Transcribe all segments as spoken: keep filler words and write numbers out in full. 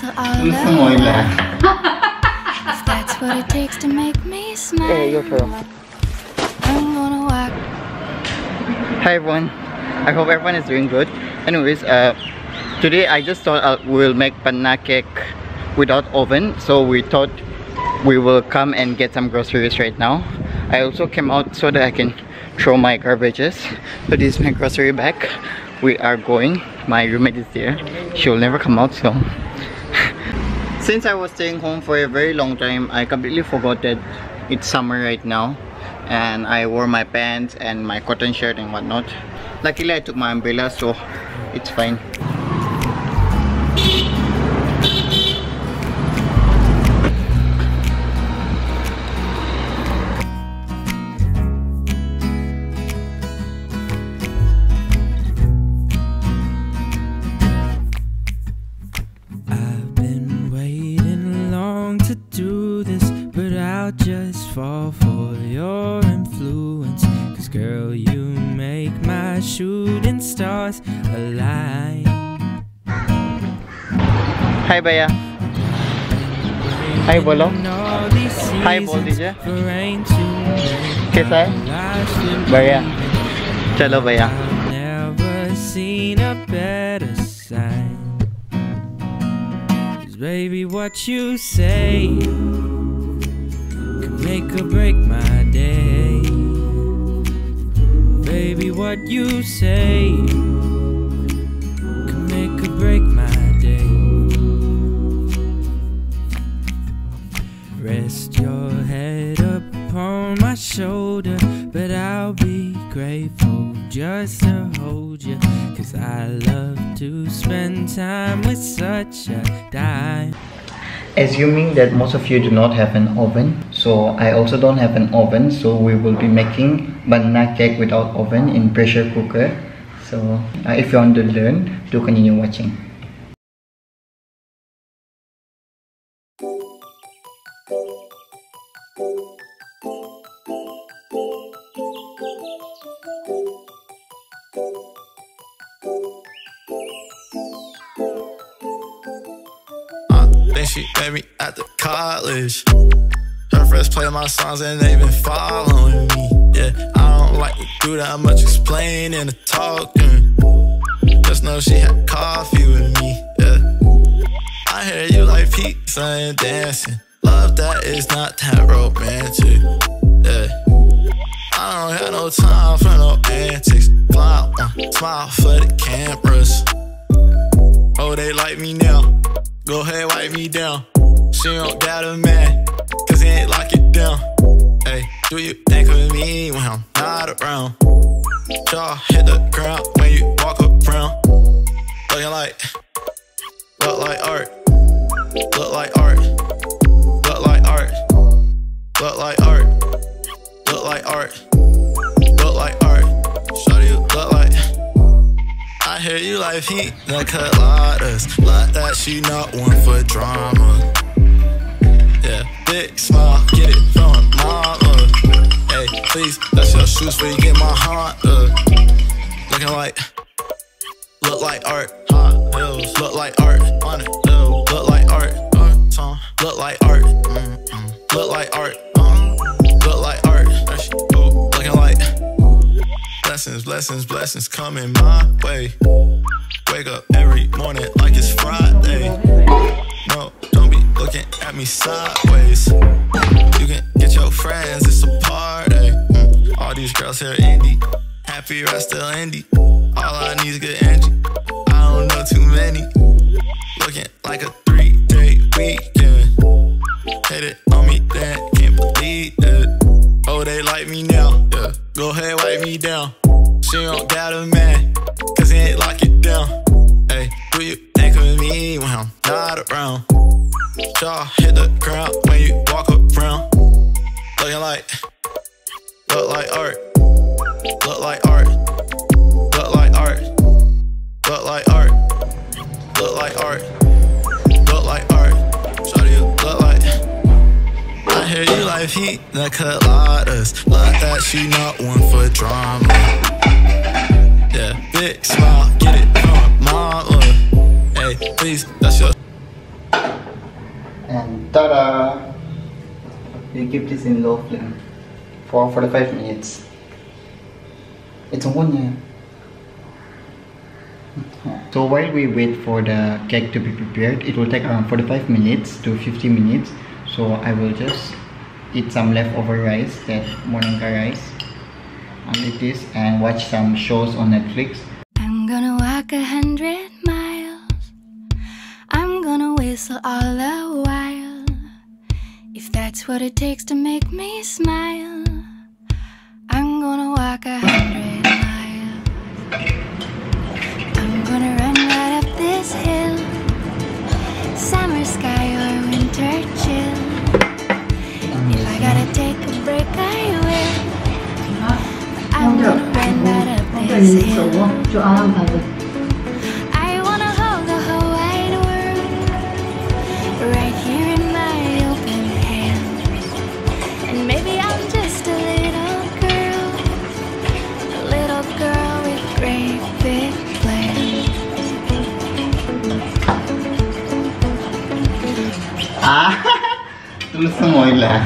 so I'll love if that's what it takes to make me smile. Okay, your turn. I'm gonna walk. Hi everyone, I hope everyone is doing good. Anyways, uh, today I just thought I will make panna cake without oven. So we thought we will come and get some groceries right now. I also came out so that I can throw my garbages. So this is my grocery bag. We are going. My roommate is there. She will never come out, so since I was staying home for a very long time, I completely forgot that it's summer right now, and I wore my pants and my cotton shirt and whatnot. Luckily I took my umbrella, so it's fine. Just fall for your influence, cause girl, you make my shooting stars align. Hi Baya. Hi Bolo. Hi Bol dija. Kaisa hai? Baya. Chalo Baya. Never seen a better sign. Cause baby, what you say make or break my day. Baby, what you say can make or break my day. Rest your head upon my shoulder, but I'll be grateful just to hold you, cause I love to spend time with such a dime. Assuming that most of you do not have an oven, so I also don't have an oven, so we will be making banana cake without oven in pressure cooker. So uh, if you want to learn, do continue watching. Then she met me at the college. Her friends play my songs and they been following me. Yeah, I don't like to do that much explaining and talking. Just know she had coffee with me. Yeah, I hear you like pizza and dancing. Love that is not that romantic. Yeah, I don't have no time for no antics. Smile, uh, smile for the cameras. Oh, they like me now. Go ahead, wipe me down. She don't got a man, cause he ain't lock it down. Hey, do you think of me when I'm not around? Jaw hit the ground when you walk around. Looking like, look like art. Look like art. Look like art. Look like art. Look like art. Look like art. Shawty, you look like. I hear you like pina coladas. Like that, she not one for drama. Yeah, big smile, get it from her mama. Hey, please, that's your shoes before you get my Honda. Looking like, look like art. Hot hills, look like art. On it, look like art. Look like art. Mm-mm. Look like art. Look like art. Looking like. Blessings, blessings, blessings coming my way. Wake up every morning like it's Friday. No, don't be looking at me sideways. You can get your friends, it's a party. Mm. All these girls here indie. Happy rest still indie. All I need is good energy. I don't know too many. Looking like a three-day weekend. Hit it on me then, can't believe it. Oh, they like me now. Yeah, go ahead, wipe me down. She don't got a man, cause he ain't lock it down. Hey, do you think of me when I'm not around? Jaw hit the ground when you walk around. Looking like, look like art. Look like art. Look like art. Look like art. Look like art. Look like art. Shawty, you look like. I hear you like pina coladas. Like that, she not one for drama. Yeah, big smile, get it from her mama. Hey, please, that's your. Ta-da! You keep this in low flame for forty-five minutes. It's on. So while we wait for the cake to be prepared, it will take around forty-five minutes to fifty minutes. So I will just eat some leftover rice, that Monica rice. I'll eat this and watch some shows on Netflix. I'm gonna walk a hundred miles. I'm gonna whistle all the while. If that's what it takes to make me smile, I'm gonna walk a hundred miles. I'm gonna run right up this hill, summer sky or winter chill. If I gotta take a break, I will. I'm gonna run right up this hill. I wanna hold the whole wide world right here in my open hands. And maybe I'm just a little girl, a little girl with great big plans. Ah, tulus semua lah.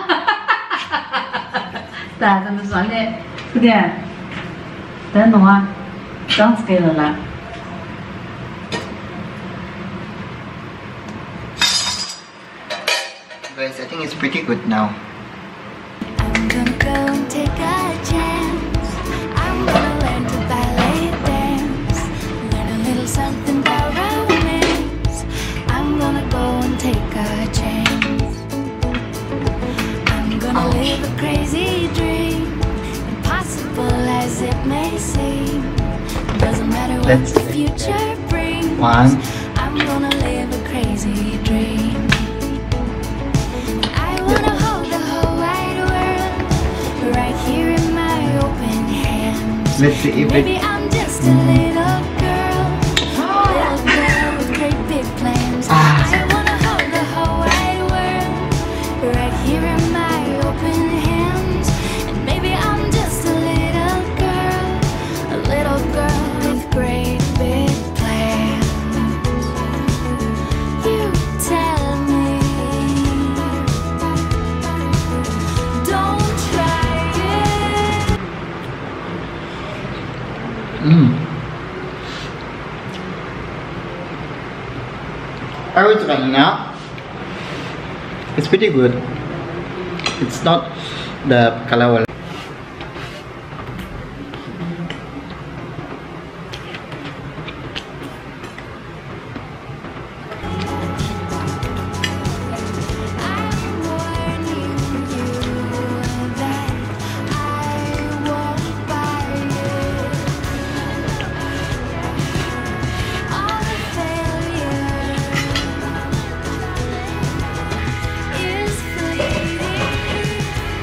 자,咱们说嘞，对的，等弄啊，长这个了。 Guys, I think it's pretty good now. I'm gonna go and take a chance. I'm gonna learn to ballet dance, learn a little something about romance. I'm gonna go and take a chance. I'm gonna live a crazy dream, impossible as it may seem. Doesn't matter what Let's the future brings. One. I'm gonna live a crazy dream. I wanna hold the whole wide world right here in my open hands. Let's see if Maybe it. I'm just a little girl, little girl with great big plans. I wanna hold the whole wide world right here in my open hands. And maybe I'm just a little girl, a little girl with great big plans. You tell me, don't try it. Mm. I was trying now. It's pretty good. It's not the kalawal. I'm warning you that I won't buy it. All the failure is fleeting.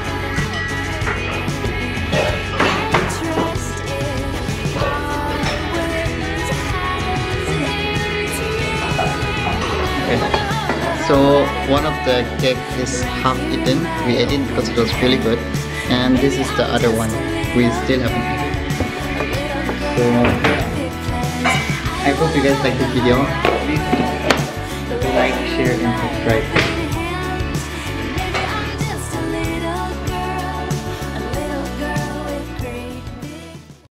And trust it always has its So one of the cake is half eaten. We ate it because it was really good, and this is the other one we still haven't eaten. So I hope you guys like this video. Please like, share, and subscribe.